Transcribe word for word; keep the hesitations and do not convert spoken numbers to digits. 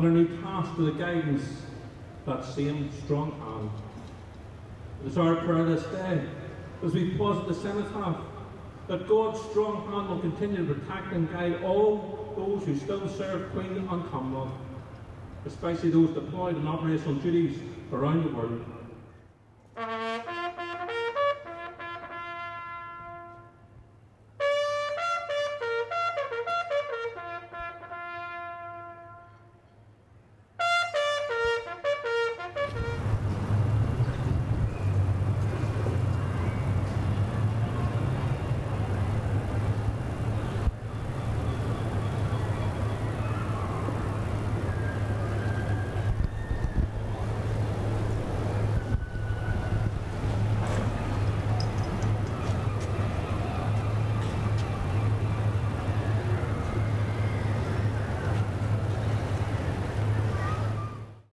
and a new task to the guidance of that same strong hand. It is our prayer this day, as we pause at the Cenotaph, that God's strong hand will continue to protect and guide all those who still serve Queen and Commonwealth, especially those deployed in operational duties around the world.